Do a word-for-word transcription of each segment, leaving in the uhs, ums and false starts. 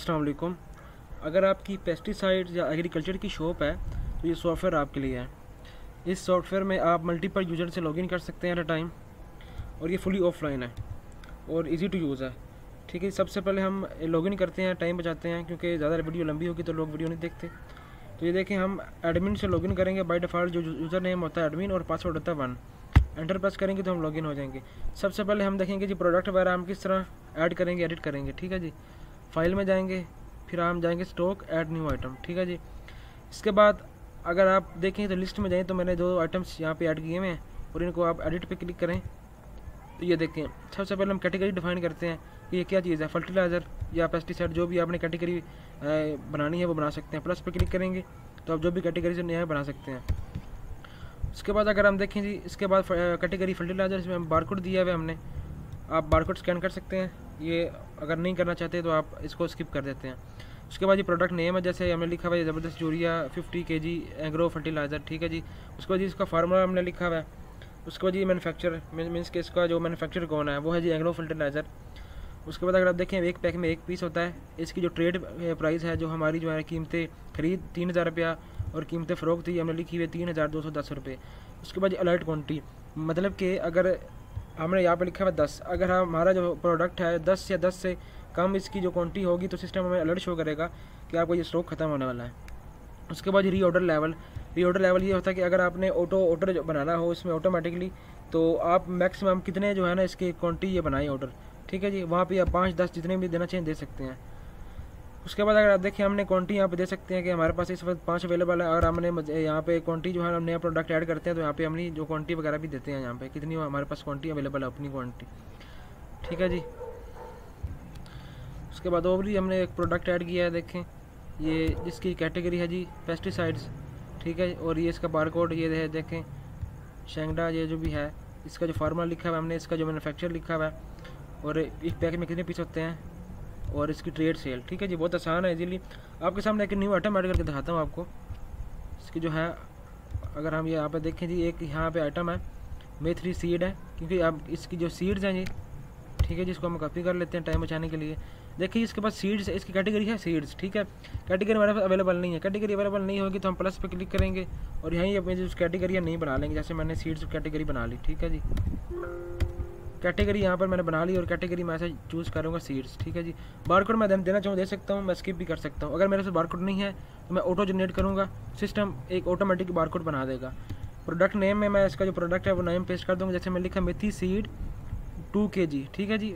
अस्सलाम वालेकुम। अगर आपकी पेस्टिसाइड या एग्रीकल्चर की शॉप है तो ये सॉफ्टवेयर आपके लिए है। इस सॉफ्टवेयर में आप मल्टीपल यूज़र से लॉगिन कर सकते हैं एट अ टाइम, और ये फुली ऑफलाइन है और इजी टू यूज़ है। ठीक है, सबसे पहले हम लॉगिन करते हैं, टाइम बचाते हैं क्योंकि ज़्यादा वीडियो लंबी होगी तो लोग वीडियो नहीं देखते। तो ये देखें, हम एडमिन से लॉगिन करेंगे। बाय डिफ़ॉल्ट जो यूज़र नेम होता है एडमिन और पासवर्ड होता है वन। एंटर प्रेस करेंगे तो हम लॉगिन हो जाएंगे। सबसे पहले हम देखेंगे जी प्रोडक्ट वगैरह हम किस तरह ऐड करेंगे, एडिट करेंगे। ठीक है जी, फाइल में जाएंगे, फिर हम जाएंगे स्टॉक, ऐड न्यू आइटम। ठीक है जी, इसके बाद अगर आप देखें तो लिस्ट में जाएं तो मैंने दो आइटम्स यहाँ पे ऐड किए हुए हैं और इनको आप एडिट पे क्लिक करें तो ये देखें, सबसे पहले हम कैटेगरी डिफाइन करते हैं कि ये क्या चीज़ है, फर्टिलाइज़र या पेस्टिसाइड, जो भी आपने कैटेगरी बनानी है वो बना सकते हैं। प्लस पे क्लिक करेंगे तो आप जो भी कैटेगरी से नया बना सकते हैं। उसके बाद अगर हम देखें जी, इसके बाद कैटेगरी फर्टिलाइज़र, इसमें हम बारकोड दिया हुआ है हमने, आप बारकोड स्कैन कर सकते हैं। ये अगर नहीं करना चाहते तो आप इसको स्किप कर देते हैं। उसके बाद ये प्रोडक्ट नेम है, जैसे हमने लिखा हुआ है ज़बरदस्त यूरिया फिफ्टी के जी एग्रो फर्टिलाइज़र। ठीक है जी, उसके बाद जी इसका फार्मूला हमने लिखा हुआ है। उसके बाद ये मैन्युफैक्चर मीन्स के इसका जो मैन्युफैक्चर कौन है वो है जी एग्रो फर्टिलाइज़र। उसके बाद अगर आप देखें एक पैक में एक पीस होता है। इसकी जो ट्रेड प्राइस है, जो हमारी जो है कीमतें खरीद तीन हज़ार रुपया और कीमतें फ़रोख्त थी हमने लिखी हुई तीन हज़ार दो सौ दस रुपये। उसके बाद अलर्ट क्वान्टिटी, मतलब कि अगर हमने यहाँ पे लिखा हुआ दस, अगर हमारा जो प्रोडक्ट है दस या दस से कम इसकी जो क्वांटिटी होगी तो सिस्टम हमें अलर्ट शो करेगा कि आपको ये स्टॉक ख़त्म होने वाला है। उसके बाद reorder level, reorder level ये होता है कि अगर आपने ऑटो ऑर्डर जो बनाना हो इसमें ऑटोमेटिकली, तो आप मैक्सिमम कितने जो है ना इसकी क्वांटिटी ये बनाए ऑर्डर। ठीक है जी, वहाँ पे आप पाँच दस जितने भी देना चाहिए दे सकते हैं। उसके बाद अगर आप देखिए हमने क्वांटिटी यहाँ पे दे सकते हैं कि हमारे पास इस वक्त पाँच अवेलेबल है। अगर हमने यहाँ पे क्वांटिटी जो है हम नया प्रोडक्ट ऐड करते हैं तो यहाँ पे हमने जो क्वांटिटी वगैरह भी देते हैं, यहाँ पे कितनी हमारे पास क्वांटिटी अवेलेबल है, अपनी क्वांटिटी। ठीक है जी, उसके बाद और भी हमने एक प्रोडक्ट ऐड किया है, देखें ये जिसकी कैटेगरी है जी पेस्टिसाइड्स। ठीक है, और ये इसका बारकोड ये है, देखें शेंगडा, ये जो भी है इसका जो फार्मूला लिखा हुआ है हमने, इसका जो मैन्युफैक्चर लिखा हुआ है और इस पैकेट में कितने पीस होते हैं और इसकी ट्रेड सेल। ठीक है जी, बहुत आसान है, इजीली आपके सामने एक न्यू आइटम ऐड करके दिखाता हूँ आपको। इसकी जो है अगर हम ये यहाँ पे देखें जी, एक यहाँ पे आइटम है मेथ्री सीड है, क्योंकि अब इसकी जो सीड्स हैं जी, ठीक है जी, इसको हम कॉपी कर लेते हैं टाइम बचाने के लिए। देखिए इसके पास सीड्स है, इसकी कैटेगरी है सीड्स। ठीक है, कैटेगरी हमारे पास अवेलेबल नहीं है। कैटेगरी अवेलेबल नहीं होगी तो हम प्लस पे क्लिक करेंगे और यहीं अपनी जो कैटेगरी है नहीं बना लेंगे, जैसे मैंने सीड्स कैटेगरी बना ली। ठीक है जी, कैटेगरी यहाँ पर मैंने बना ली और कैटेगरी मैं ऐसे चूज़ करूँगा सीड्स। ठीक है जी, बारकोड मैं देना चाहूँ दे सकता हूँ, मैं स्किप भी कर सकता हूँ। अगर मेरे पास बारकोड नहीं है तो मैं ऑटो जनरेट करूँगा, सिस्टम एक ऑटोमेटिक बारकोड बना देगा। प्रोडक्ट नेम में मैं इसका जो प्रोडक्ट है वो नेम पेस्ट कर दूँगा, जैसे मैं लिखा मेथी सीड टू के जी। ठीक है जी,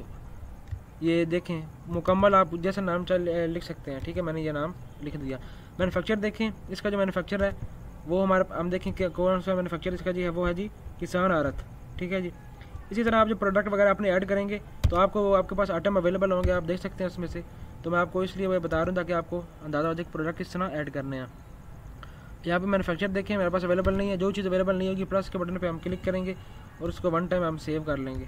ये देखें मुकम्मल आप जैसा नाम चल लिख सकते हैं। ठीक है, मैंने ये नाम लिख दिया। मैन्युफैक्चर देखें, इसका जो मैन्युफैक्चर है वो हमारे हम देखें कि कौन सा मैन्युफैक्चर इसका जी है, वो है जी किसान आरत। ठीक है जी, इसी तरह आप जो प्रोडक्ट वगैरह आपने ऐड करेंगे तो आपको आपके पास आइटम अवेलेबल होंगे, आप देख सकते हैं उसमें से। तो मैं आपको इसलिए वो बता रहा हूँ ताकि आपको अंदाज़ा हो जाए कि प्रोडक्ट किस तरह ऐड करने हैं। यहाँ पे मैन्युफैक्चर देखें मेरे पास अवेलेबल नहीं है। जो चीज़ अवेलेबल नहीं होगी प्लस के बटन पे हम क्लिक करेंगे और उसको वन टाइम हम सेव कर लेंगे,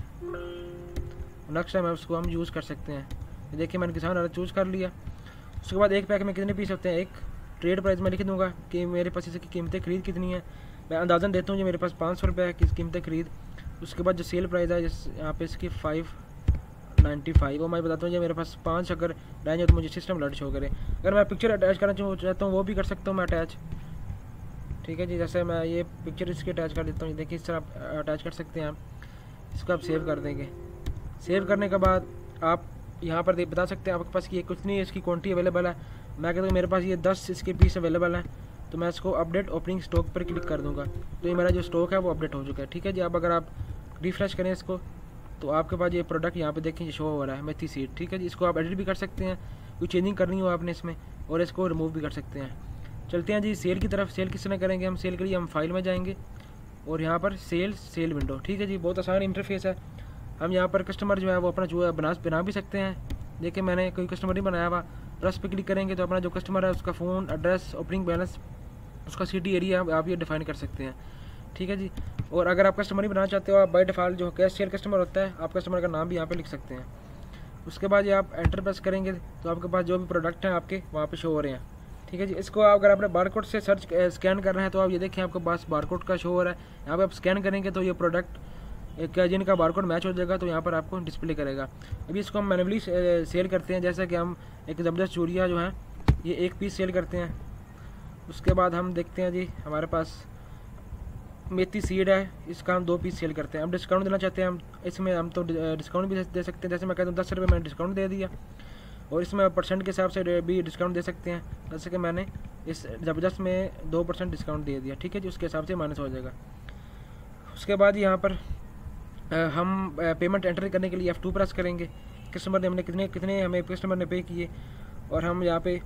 नेक्स्ट टाइम उसको हम यूज़ कर सकते हैं। देखिए मैंने किसान आरत चूज़ कर लिया। उसके बाद एक पैक में कितने पीस होते हैं, एक ट्रेड प्राइस में लिख दूँगा कि मेरे पास इसकी कीमतें खरीद कितनी है। मैं अंदाज़न देता हूँ जी मेरे पास पाँच सौ रुपये है किस कीमतें खरीद। उसके बाद जो सेल प्राइस है जिस यहाँ पे इसकी फाइव नाइन्टी फाइव, और मैं बताता हूँ जी मेरे पास पाँच अगर डाइन हो तो मुझे सिस्टम अलर्ट शो करे। अगर मैं पिक्चर अटैच करना चाहता हूँ वो भी कर सकता हूँ मैं अटैच। ठीक है जी, जैसे मैं ये पिक्चर इसकी अटैच कर देता हूँ, देखिए इस तरह आप अटैच कर सकते हैं। आप इसको आप सेव कर देंगे। सेव करने के बाद आप यहाँ पर बता सकते हैं आपके पास ये कितनी इसकी क्वांटिटी अवेलेबल है। मैं कहता हूँ मेरे पास ये दस इसके पीस अवेलेबल है, तो मैं इसको अपडेट ओपनिंग स्टॉक पर क्लिक कर दूंगा तो ये मेरा जो स्टॉक है वो अपडेट हो चुका है। ठीक है जी, अब अगर आप रिफ्रेश करें इसको तो आपके पास ये प्रोडक्ट यहाँ पे देखें शो हो रहा है मेथी सीड। ठीक है जी, इसको आप एडिट भी कर सकते हैं, कोई चेंजिंग करनी हो आपने इसमें, और इसको रिमूव भी कर सकते हैं। चलते हैं जी सेल की तरफ। सेल किस तरह करेंगे हम, सेल के लिए हम फाइल में जाएंगे और यहाँ पर सेल सेल विंडो। ठीक है जी, बहुत आसान इंटरफेस है। हम यहाँ पर कस्टमर जो है वो अपना जो है बना बना भी सकते हैं। देखिए मैंने कोई कस्टमर नहीं बनाया हुआ, प्लस पे क्लिक करेंगे तो अपना जो कस्टमर है उसका फ़ोन, एड्रेस, ओपनिंग बैलेंस, उसका सिटी एरिया आप ये डिफाइन कर सकते हैं। ठीक है जी, और अगर आप कस्टमर ही बनाना चाहते हो, आप बाय डिफ़ॉल्ट जो कैश सेल कस्टमर होता है आप कस्टमर का नाम भी यहाँ पे लिख सकते हैं। उसके बाद ये आप एंटर प्रेस करेंगे तो आपके पास जो भी प्रोडक्ट हैं आपके वहाँ पे शो हो रहे हैं। ठीक है जी, इसको अगर आपने बारकोड से सर्च स्कैन करना है तो आप ये देखें आपके पास बारकोड का शो हो रहा है। यहाँ पे आप स्कैन करेंगे तो ये प्रोडक्ट क्या जिनका बारकोड मैच हो जाएगा तो यहाँ पर आपको डिस्प्ले करेगा। अभी इसको हम मैनुअली सेल करते हैं, जैसा कि हम एक ज़बरदस्त चूड़िया जो है ये एक पीस सेल करते हैं। उसके बाद हम देखते हैं जी हमारे पास मेथी सीड है, इसका हम दो पीस सेल करते हैं। हम डिस्काउंट देना चाहते हैं, हम इसमें हम तो डिस्काउंट भी दे सकते हैं। जैसे मैं कहता हूँ दस रुपये मैंने डिस्काउंट दे दिया, और इसमें परसेंट के हिसाब से भी डिस्काउंट दे सकते हैं। जैसे कि मैंने इस ज़बरदस्त में दो परसेंट डिस्काउंट दे दिया, ठीक है जी, उसके हिसाब से माइनस हो जाएगा। उसके बाद यहाँ पर हम पेमेंट एंटर करने के लिए एफ टू प्रेस करेंगे। कस्टमर ने हमने कितने कितने हमें कस्टमर ने पे किए, और हम यहाँ पे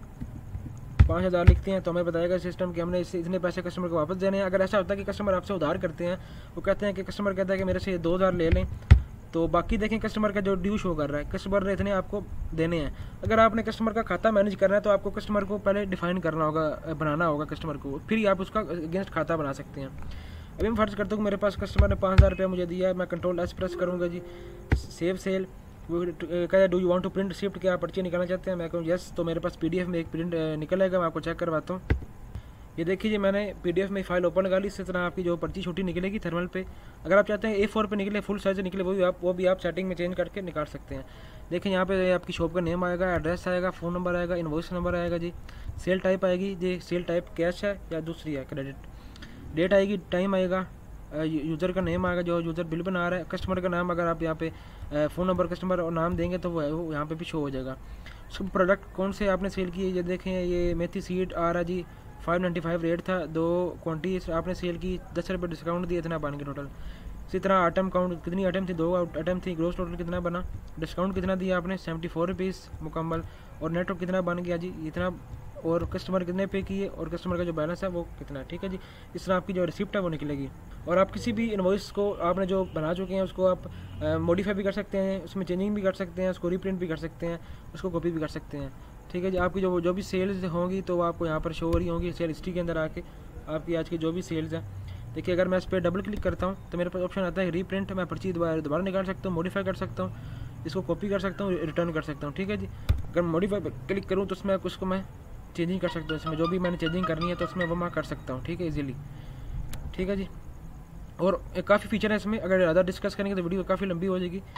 पाँच हज़ार लिखते हैं तो हमें बताएगा सिस्टम कि हमने इससे इतने पैसे कस्टमर को वापस देने हैं। अगर ऐसा होता है कि कस्टमर आपसे उधार करते हैं, वो कहते हैं कि कस्टमर कहता है कि मेरे से दो हज़ार ले लें, तो बाकी देखें कस्टमर का जो ड्यू शो कर रहा है, कस्टमर ने इतने आपको देने हैं। अगर आपने कस्टमर का खाता मैनेज करना है तो आपको कस्टमर को पहले डिफाइन करना होगा, बनाना होगा कस्टमर को, फिर ही आप उसका अगेंस्ट खाता बना सकते हैं। अभी मैं फर्ज करता हूँ मेरे पास कस्टमर ने पाँच हज़ार रुपया मुझे दिया है, मैं कंट्रोल एस प्रेस करूँगा जी, सेव सेल। वो कहता do you want to print receipt, क्या आप पर्ची निकालना चाहते हैं? मैं कहूँ यस, तो मेरे पास पीडीएफ में एक प्रिंट निकलेगा, मैं आपको चेक करवाता हूँ। ये देखिए जी मैंने पीडीएफ में फाइल ओपन कर ली। इसी तरह आपकी जो पर्ची छोटी निकलेगी थर्मल पे, अगर आप चाहते हैं ए फोर पे निकले, फुल साइज निकले, वो भी आप वो भी आप सेटिंग में चेंज करके निकाल सकते हैं। देखिए यहाँ पे आपकी शॉप का नेम आएगा, एड्रेस आएगा, फ़ोन नंबर आएगा, इनवॉइस नंबर आएगा जी, सेल टाइप आएगी जी, सेल टाइप कैश है या दूसरी है क्रेडिट, डेट आएगी, टाइम आएगा, यूज़र का नेम आएगा जो यूज़र बिल बना रहा है, कस्टमर का नाम, अगर आप यहाँ पे फ़ोन नंबर कस्टमर और नाम देंगे तो वो यहाँ पे भी शो हो जाएगा। उसको प्रोडक्ट कौन से आपने सेल किए, ये देखें ये मेथी सीड आ रहा जी, फाइव नाइन्टी फाइव रेट था, दो क्वान्टिटी आपने सेल की, दस रुपये डिस्काउंट दिए, इतना बन के टोटल। इसी तरह आइटम काउंट कितनी आइटम थी, दो आइटम थी, ग्रोस टोटल कितना बना, डिस्काउंट कितना दिया आपने, सेवेंटी फोर रुपीज़ मुकम्मल, और नेटवर्क कितना बन गया जी इतना, और कस्टमर कितने पे किए, और कस्टमर का जो बैलेंस है वो कितना, ठीक है जी। इस तरह आपकी जो रिसिप्ट है वो निकलेगी। और आप किसी भी इनवॉइस को आपने जो बना चुके हैं उसको आप मॉडिफाई भी कर सकते हैं, उसमें चेंजिंग भी कर सकते हैं, उसको रीप्रिंट भी कर सकते हैं, उसको कॉपी भी कर सकते हैं, ठीक है जी। आपकी जो जो भी सेल्स होंगी तो आपको यहाँ पर शो हो रही होंगी सेल हिस्ट्री के अंदर आके, आपकी आज की जो भी सेल्स हैं। देखिए अगर मैं इस पर डबल क्लिक करता हूँ तो मेरे पास ऑप्शन आता है रीप्रिंट, मैं पर्ची दोबारा दोबारा निकाल सकता हूँ, मॉडिफाई कर सकता हूँ, इसको कॉपी कर सकता हूँ, रिटर्न कर सकता हूँ, ठीक है जी। अगर मॉडिफाई पर क्लिक करूँ तो उसमें उसको मैं चेंजिंग कर सकता हूँ, इसमें जो भी मैंने चेंजिंग करनी है तो उसमें वो मैं कर सकता हूँ, ठीक है, इजीली, ठीक है जी। और काफ़ी फीचर है इसमें, अगर ज़्यादा डिस्कस करेंगे तो वीडियो काफ़ी लंबी हो जाएगी।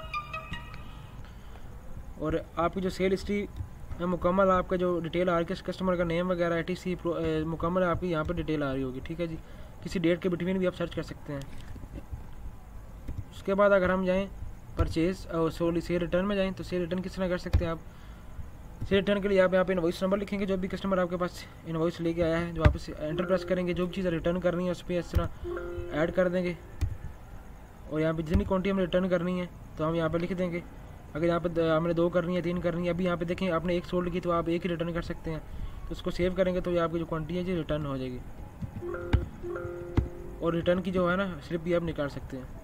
और आपकी जो सेल हिस्ट्री मुकम्मल, आपका जो डिटेल आ रही है कस्टमर का नेम वगैरह आई टी सी मुकम्मल आपकी यहाँ पर डिटेल आ रही होगी, ठीक है जी। किसी डेट के बिटवीन भी आप सर्च कर सकते हैं। उसके बाद अगर हम जाएँ परचेज और सोली सेल रिटर्न में जाएँ तो सेल रिटर्न किस तरह कर सकते हैं आप। सेल रिटर्न के लिए आप यहाँ पे इनवॉइस नंबर लिखेंगे, जो भी कस्टमर आपके पास इनवॉइस लेके आया है, जो आप इसे एंटर प्रेस करेंगे, जो भी चीज़ रिटर्न करनी है उस पर इस तरह ऐड कर देंगे, और यहाँ पे जितनी क्वांटिटी हमें रिटर्न करनी है तो हम यहाँ पे लिख देंगे। अगर यहाँ पे हमने दो करनी है, तीन करनी है, अभी यहाँ पे देखें आपने एक सोल्ड की तो आप एक ही रिटर्न कर सकते हैं, तो उसको सेव करेंगे तो ये आपकी जो क्वांटिटी है जी रिटर्न हो जाएगी, और रिटर्न की जो है ना स्लिप भी आप निकाल सकते हैं।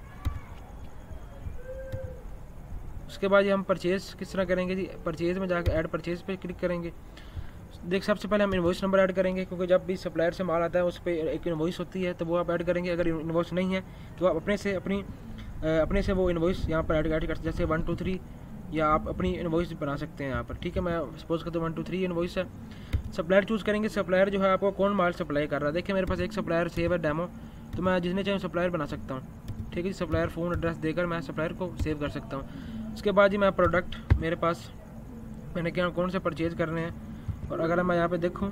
उसके बाद ये हम परचेज़ किस तरह करेंगे जी, परचेज़ में जाकर ऐड परचेज़ पे क्लिक करेंगे। देख सबसे पहले हम इनवॉइस नंबर ऐड करेंगे, क्योंकि जब भी सप्लायर से माल आता है उस पर एक इनवॉइस होती है तो वो आप ऐड करेंगे। अगर इनवॉइस नहीं है तो आप अपने से अपनी अपने से वो इनवॉइस यहाँ पर ऐड ऐड कर, जैसे वन टू थ्री, या आप अपनी इनवॉइस बना सकते हैं यहाँ पर, ठीक है। मैं सपोज करता हूँ वन टू थ्री इनवॉइस है। सप्लायर चूज़ करेंगे, सप्लायर जो है आपको कौन माल सप्लाई कर रहा है। देखिए मेरे पास एक सप्लायर सेव है डेमो, तो मैं जिसने चाहे सप्लायर बना सकता हूँ, ठीक है जी। सप्लायर फ़ोन एड्रेस देकर मैं सप्लायर को सेव कर सकता हूँ। उसके बाद जी मैं प्रोडक्ट मेरे पास मैंने क्या कौन से परचेज़ करने हैं, और अगर मैं यहाँ पे देखूँ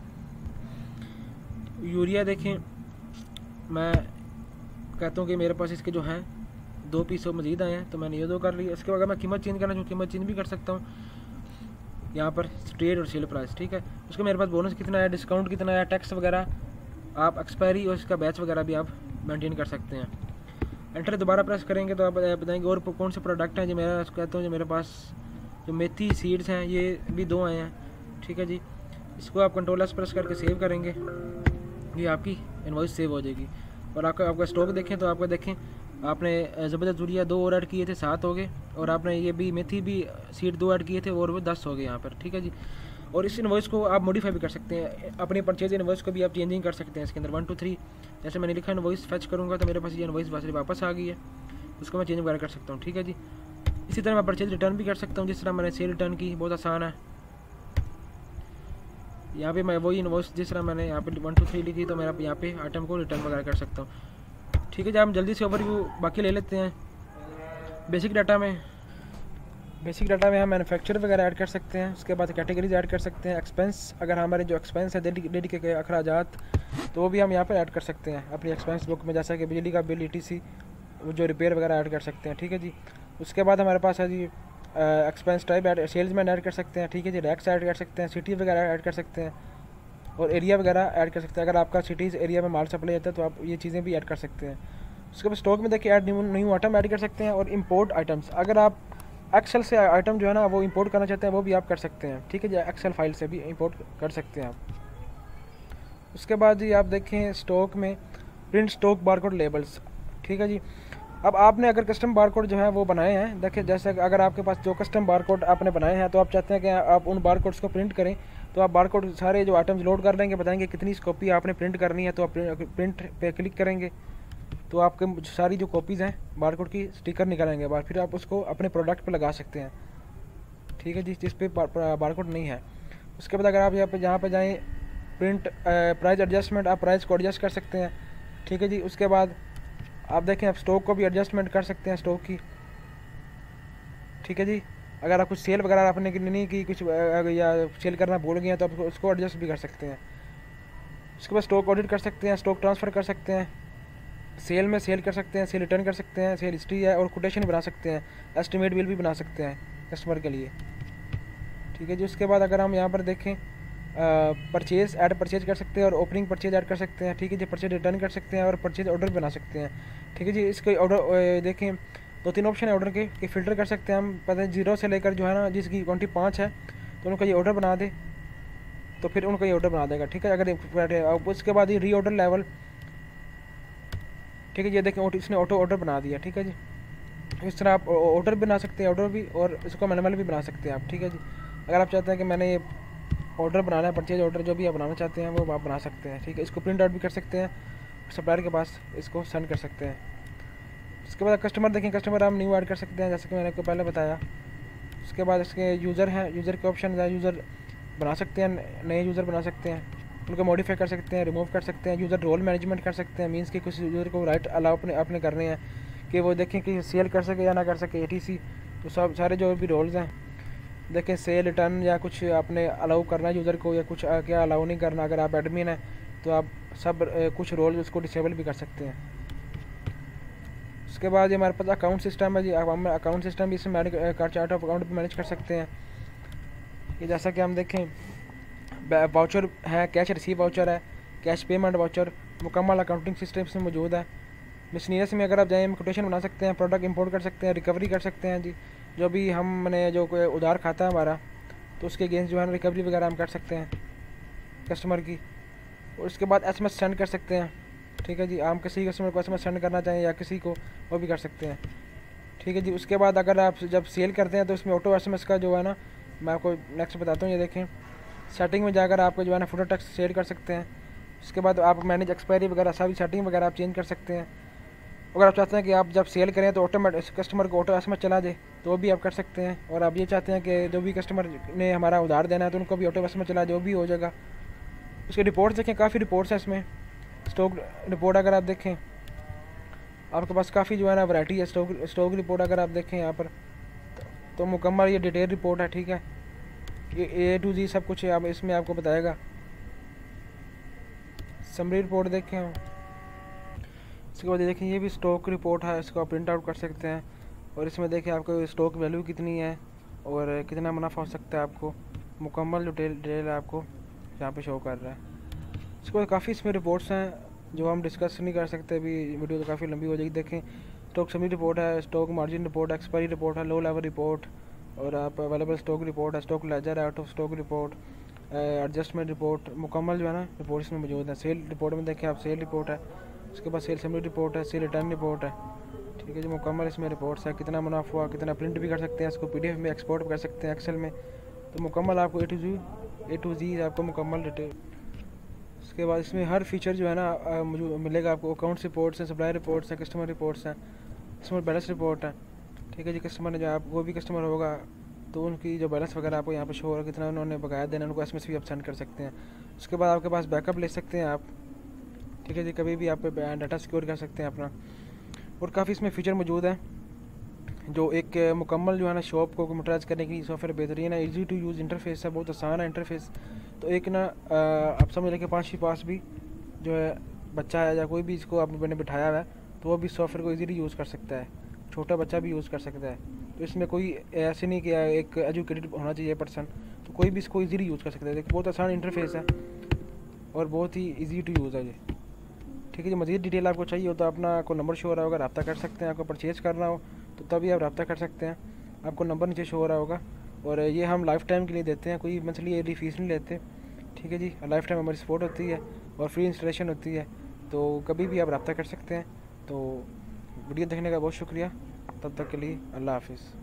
यूरिया, देखें मैं कहता हूँ कि मेरे पास इसके जो हैं दो पीस मज़ीद आए हैं तो मैंने ये दो कर लिया। इसके बाद मैं कीमत चेंज करना चाहूँ, कीमत चेंज भी कर सकता हूँ यहाँ पर, ट्रेड और सेल प्राइस, ठीक है। उसके मेरे पास बोनस कितना है, डिस्काउंट कितना है, टैक्स वगैरह, आप एक्सपायरी और इसका बैच वगैरह भी आप मेंटेन कर सकते हैं। एंटर दोबारा प्रेस करेंगे तो आप बताएंगे और कौन से प्रोडक्ट हैं जो मेरा कहता हूँ जो मेरे पास जो मेथी सीड्स हैं ये भी दो आए हैं, ठीक है जी। इसको आप कंट्रोल एस प्रेस करके सेव करेंगे, ये आपकी इनवॉइस सेव हो जाएगी। और आपका आपका स्टॉक देखें तो आपका देखें आपने ज़बरदस्त यूरिया दो और ऐड किए थे, सात हो गए, और आपने ये भी मेथी भी सीड दो ऐड किए थे और वो दस हो गए यहाँ पर, ठीक है जी। और इस इनवॉइस को आप मॉडिफाई भी कर सकते हैं, अपनी परचेज इनवॉइस को भी आप चेंजिंग कर सकते हैं इसके अंदर। वन टू थ्री जैसे मैंने लिखा इनवॉइस फैच करूँगा तो मेरे पास ये इनवॉइस वापस आ गई है, उसको मैं चेंज वगैरह कर सकता हूँ, ठीक है जी। इसी तरह मैं परचेज रिटर्न भी कर सकता हूँ, जिस तरह मैंने सेल रिटर्न की, बहुत आसान है। यहाँ पे मैं वही इनवॉइस जिस तरह मैंने यहाँ पे वन टू थ्री लिखी तो मेरा यहाँ पे आइटम को रिटर्न वगैरह कर सकता हूँ, ठीक ठीक है जी, हम जल्दी से ओवरव्यू बाकी ले लेते हैं। बेसिक डाटा में बेसिक डाटा में हम मैन्युफैक्चर वगैरह ऐड कर सकते हैं, उसके बाद कैटेगरीज ऐड कर सकते हैं, एक्सपेंस अगर हमारे जो एक्सपेंस है डेली डेली के अखराजात तो वो भी हम यहाँ पर ऐड कर सकते हैं अपनी एक्सपेंस बुक में, जैसा कि बिजली का बिल, ई टी सी, जो रिपेयर वगैरह ऐड कर सकते हैं। ठीक है जी, उसके बाद हमारे पास है जी expense type add, salesman add कर सकते हैं। ठीक है जी, रैक्स ऐड कर सकते हैं, सिटी वगैरह ऐड कर सकते हैं और एरिया वगैरह ऐड कर सकते हैं। अगर आपका सिटीज़ एरिया में माल सप्लाई होता है तो आप ये चीज़ें भी ऐड कर सकते हैं। उसके बाद स्टॉक में देखिए add new new item add कर सकते हैं और इंपोर्ट आइटम्स, अगर आप एक्सेल से आइटम जो है ना वो इंपोर्ट करना चाहते हैं वो भी आप कर सकते हैं। ठीक है जी, एक्सेल फाइल से भी इंपोर्ट कर सकते हैं आप। उसके बाद जी आप देखें स्टॉक में प्रिंट स्टॉक बारकोड लेबल्स। ठीक है जी, अब आपने अगर कस्टम बारकोड जो है वो बनाए हैं, देखिए जैसे अगर आपके पास जो कस्टम बारकोड आपने बनाए हैं तो आप चाहते हैं कि आप उन बारकोड्स को प्रिंट करें, तो आप बारकोड सारे जो आइटम्स लोड कर लेंगे, बताएंगे कितनी कॉपी आपने प्रिंट करनी है, तो आप प्रिंट पे क्लिक करेंगे तो आपके सारी जो कॉपीज़ हैं बारकोड की स्टिकर निकालेंगे बाद, फिर आप उसको अपने प्रोडक्ट पे लगा सकते हैं। ठीक है जी, जिस पे बारकोड नहीं है। उसके बाद अगर आप यहाँ पे यहाँ पे जाएँ प्रिंट प्राइस एडजस्टमेंट, आप प्राइस को एडजस्ट कर सकते हैं। ठीक है जी, उसके बाद आप देखें आप स्टॉक को भी एडजस्टमेंट कर सकते हैं स्टॉक की। ठीक है जी, अगर आप कुछ सेल वगैरह आपने नहीं की, कुछ या सेल करना भूल गए हैं तो आप उसको एडजस्ट भी कर सकते हैं। उसके बाद स्टॉक ऑडिट कर सकते हैं, स्टॉक ट्रांसफ़र कर सकते हैं, सेल में सेल कर सकते हैं, सेल रिटर्न कर सकते हैं, सेल हिस्ट्री है और कोटेशन बना सकते हैं, एस्टिमेट बिल भी बना सकते हैं कस्टमर के लिए। ठीक है जी, उसके बाद अगर हम यहाँ पर देखें परचेज़ ऐड परचेज कर सकते हैं और ओपनिंग परचेज ऐड कर सकते हैं। ठीक है जी, परचेज रिटर्न कर सकते हैं और परचेज ऑर्डर बना सकते हैं। ठीक है जी, इसके ऑर्डर देखें दो तीन ऑप्शन है ऑर्डर के कि फ़िल्टर कर सकते हैं हम, पता है जीरो से लेकर जो है ना जिसकी क्वांटिटी पाँच है तो उनका ये ऑर्डर बना दे तो फिर उनका ये ऑर्डर बना देगा। ठीक है, अगर उसके बाद ये री ऑर्डर लेवल, ठीक है, ये देखें इसने ऑटो ऑर्डर बना दिया। ठीक है जी, इस तरह आप ऑर्डर बना सकते हैं, ऑर्डर भी, और इसको मैनुअल भी बना सकते हैं आप। ठीक है जी, अगर आप चाहते हैं कि मैंने ये ऑर्डर बनाना है, परचेज ऑर्डर जो भी आप बनाना चाहते हैं वो आप बना सकते हैं। ठीक है, इसको प्रिंट आउट भी कर सकते हैं, सप्लायर के पास इसको सेंड कर सकते हैं। उसके बाद कस्टमर देखें, कस्टमर हम न्यू ऐड कर सकते हैं जैसे कि मैंने आपको पहले बताया। उसके बाद इसके यूज़र हैं, यूज़र के ऑप्शन है, यूज़र बना सकते हैं, नए यूज़र बना सकते हैं, उनको मॉडिफाई कर सकते हैं, रिमूव कर सकते हैं, यूज़र रोल मैनेजमेंट कर सकते हैं, मीन्स कि कुछ यूज़र को राइट अलाउ अपने अपने करने हैं कि वो देखें कि सेल कर सके या ना कर सके, एटीसी, तो सब सारे जो भी रोल्स हैं देखें, सेल रिटर्न या कुछ आपने अलाउ करना है यूज़र को या कुछ क्या अलाउ नहीं करना। अगर आप एडमिन हैं तो आप सब कुछ रोल उसको डिसेबल भी कर सकते हैं। उसके बाद ये हमारे पास अकाउंट सिस्टम है जी, हम अकाउंट सिस्टम भी इसमें चार्ट ऑफ अकाउंट भी मैनेज कर सकते हैं। ये जैसा कि हम देखें वाउचर है, कैश रिसीव वाउचर है, कैश पेमेंट वाउचर, मुकम्मल अकाउंटिंग सिस्टम इसमें मौजूद है। मिसनीस में अगर आप जाएँ कोटेशन बना सकते हैं, प्रोडक्ट इंपोर्ट कर सकते हैं, रिकवरी कर सकते हैं जी, जो भी हमने जो कोई उधार खाता है हमारा तो उसके अगेंस्ट जो है रिकवरी वगैरह हम कर सकते हैं कस्टमर की। और उसके बाद एस एम एस सेंड कर सकते हैं। ठीक है जी, हम किसी कस्टमर को एस एम एस सेंड करना चाहें या किसी को वो भी कर सकते हैं। ठीक है जी, उसके बाद अगर आप जब सेल करते हैं तो उसमें ऑटो एस एम एस का जो है ना, मैं आपको नेक्स्ट बताता हूँ। ये देखें सेटिंग में जाकर आपको जो है ना फुटर टेक्स्ट सेट कर सकते हैं। उसके बाद आप मैनेज एक्सपायरी वगैरह सभी सेटिंग वगैरह आप चेंज कर सकते हैं। अगर आप चाहते हैं कि आप जब सेल करें तो ऑटोमेटिक कस्टमर को ऑटो एस एम एस चला दे तो भी आप कर सकते हैं। और आप ये चाहते हैं कि जो भी कस्टमर ने हमारा उधार देना है तो उनको भी ऑटो एस एम एस चला दे, वो भी हो जाएगा। उसके रिपोर्ट्स देखें, काफ़ी रिपोर्ट्स हैं इसमें। स्टॉक रिपोर्ट अगर आप देखें आपके पास काफ़ी जो है ना वैरायटी है। स्टॉक स्टॉक रिपोर्ट अगर आप देखें यहाँ पर तो, तो मुकम्मल ये डिटेल रिपोर्ट है। ठीक है, ये ए टू जी सब कुछ आप इसमें आपको बताएगा। समरी रिपोर्ट देखें हम, इसके बाद देखें ये भी स्टॉक रिपोर्ट है, इसको आप प्रिंट आउट कर सकते हैं। और इसमें देखें आपको स्टॉक वैल्यू कितनी है और कितना मुनाफा हो सकता है, आपको मुकम्मल डिटेल डिटेल आपको यहाँ पे शो कर रहा है। इसके बाद काफ़ी इसमें रिपोर्ट्स हैं जो हम डिस्कस नहीं कर सकते, अभी वीडियो तो काफ़ी लंबी हो जाएगी। देखें स्टॉक समरी रिपोर्ट है, stock margin report, expiry report है, लो लेवल रिपोर्ट, और आप अवेलेबल स्टॉक रिपोर्ट है, स्टॉक लेजर है, out of stock report, adjustment report, मुकम्मल जो है ना रिपोर्ट इसमें मौजूद है। सेल रिपोर्ट में देखें आप सेल रिपोर्ट है, उसके बाद सेल समरी रिपोर्ट है, सेल रिटर्न रिपोर्ट है। ठीक है जी, मुकम्मल इसमें रिपोर्ट्स है, कितना मुनाफा हुआ, कितना प्रिंट भी कर सकते हैं, इसको पीडीएफ में एक्सपोर्ट कर सकते हैं एक्सेल में। तो मुकम्मल आपको ए टू जी ए टू जी आपको मुकम्मल डिटेल। उसके बाद इसमें हर फीचर जो है ना मुझे मिलेगा आपको। अकाउंट्स रिपोर्ट्स हैं, सप्लाई रिपोर्ट्स हैं, कस्टमर रिपोर्ट्स हैं, कस्टमर बैलेंस रिपोर्ट है। ठीक है जी, कस्टमर ने जो आप वो भी कस्टमर होगा तो उनकी जो बैलेंस वगैरह आपको यहाँ पे शो हो रहा है, कितना उन्होंने बकाया देना, उनको एस एम एस भी आप सेंड कर सकते हैं। उसके बाद आपके पास बैकअप ले सकते हैं आप। ठीक है जी, कभी भी आप डाटा सिक्योर कर सकते हैं अपना। और काफ़ी इसमें फ़ीचर मौजूद है जो एक मुकम्मल जो है ना शॉप को कंप्यूटराइज करने की सॉफ्टवेयर बेहतरीन है। इजी टू यूज़ इंटरफेस है, बहुत आसान है इंटरफेस। तो एक ना आप समझ लें कि पाँच के पास भी जो है बच्चा है या कोई भी इसको आपने बिठाया हुआ है तो वो भी सॉफ्टवेयर को इजीली यूज़ कर सकता है, छोटा बच्चा भी यूज़ कर सकता है। तो इसमें कोई ऐसे नहीं कि एक एजुकेटेड होना चाहिए पर्सन, तो कोई भी इसको इजीली यूज़ कर सकता है। देखिए बहुत आसान इंटरफेस है और बहुत ही ईजी टू यूज़ है ये। ठीक है जी, मज़ीद डिटेल आपको चाहिए हो तो अपना को नंबर शो हो रहा होगा, रब्ता कर सकते हैं। आपको परचेज़ करना हो तो तभी आप रब्ता कर सकते हैं, आपको नंबर नीचे शो हो रहा होगा। और ये हम लाइफ टाइम के लिए देते हैं, कोई मंथली एयरली फीस नहीं लेते। ठीक है जी, लाइफ टाइम हमारी सपोर्ट होती है और फ्री इंस्टॉलेशन होती है, तो कभी भी आप रब्ता कर सकते हैं। तो वीडियो देखने का बहुत शुक्रिया, तब तक के लिए अल्लाह हाफिज़।